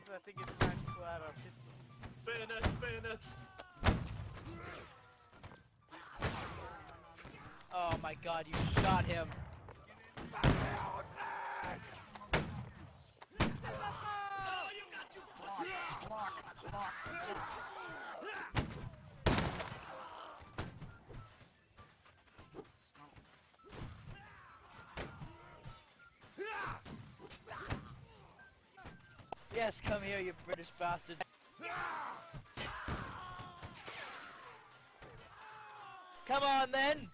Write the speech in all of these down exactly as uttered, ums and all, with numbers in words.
I think it's time to pull out our pistols. Bayonets, bayonets! Oh my god, you shot him! Oh, you got you pussy! Block, block, block. Yes, come here, you British bastard! Come on then!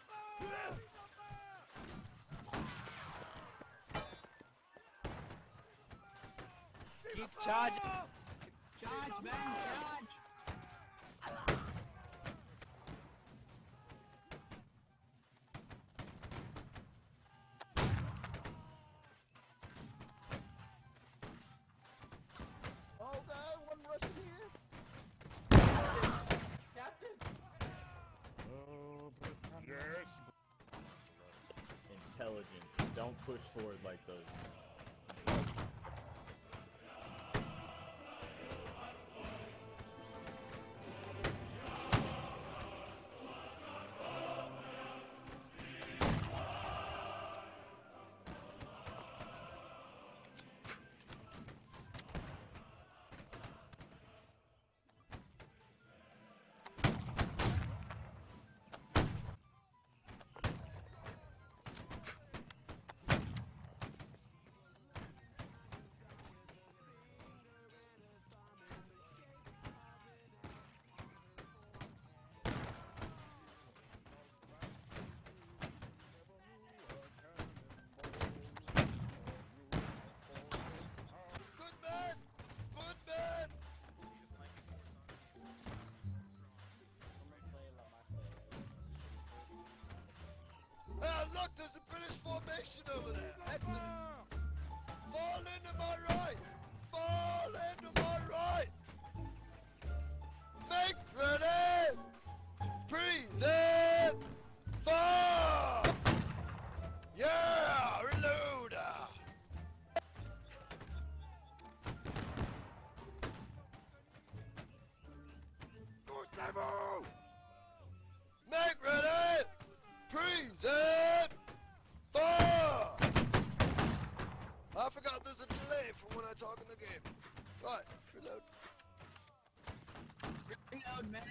Keep charging! Charge, man, charge! Oh god, one Russian here. Captain! Yes! Intelligent. Don't push forward like those. Good man! Good man! Ah, look, there's a British formation over there. Excellent. Fall into my right. Fall into my right. Make ready. Present. Fire. Yeah, reload. Gustavo. Make ready. Present. Fire. I forgot there's a delay from when I talk in the game. Right, reload. Reload, man.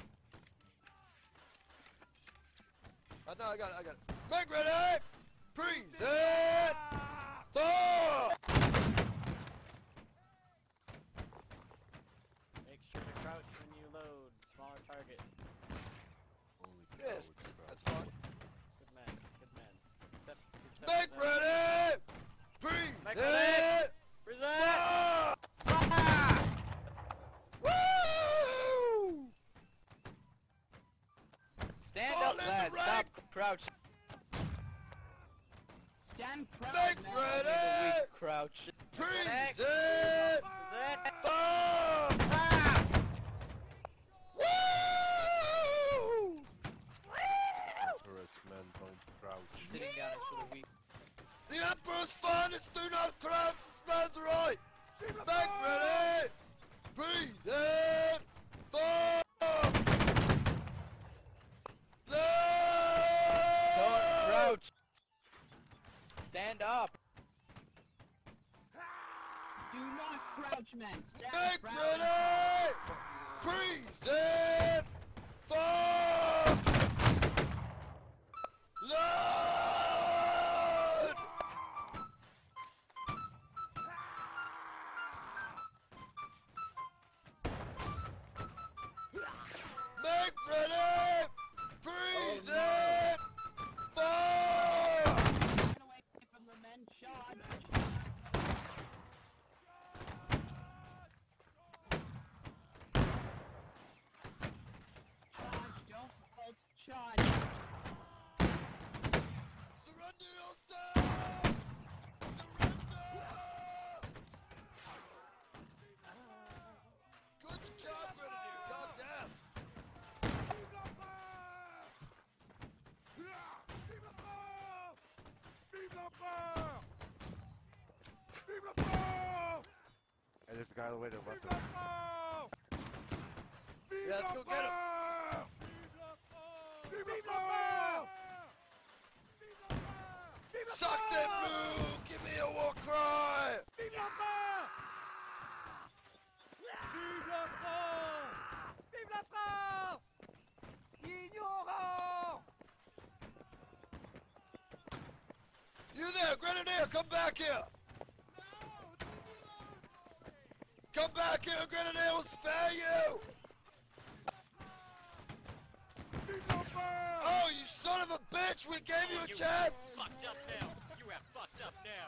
I know, I got it, I got it. Make ready! Present! Fire! Make sure to crouch when you load. Smaller target. Yes, that's fine. Good man, good man. Except, except Make that- ready! Make Present! ready! Present! Fire! Woo! Stand Fall up, in the lads! rank. Stop crouching! Stand proud, Make man. ready! Weak crouch. Present! Present! Fire! Woo! Emperor's men don't crouch. Sitting down is for the weak. The Emperor's finest do not crouch, the smells right! Make ready! Present! Fire! Don't crouch! Stand up! Do not crouch, man. Stand Make proud. ready! Present! Fire! Load! Make ready! Present! Fire! Get away from the men. Charge. Charge. Don't halt. Charge. Surrender yourselves! Surrender! Good job, Grenadier. Goddamn! there's a guy on the way to the left. Yeah, let's go get him. Suck that blue! Give me a war cry! Vive la France! Vive la France! Ignorant! You there, Grenadier, come back here! Come back here, Grenadier, we'll spare you! Oh, you son of a bitch! We gave you a chance! Fucked up now! You are fucked up now!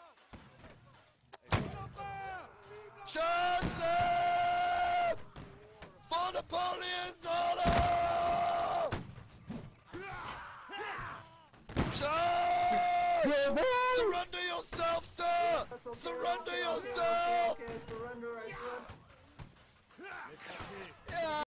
Charge them! For Napoleon's honor! Charge! Surrender yourself, sir! Surrender yourself! Okay, surrender, I surrender. Yeah.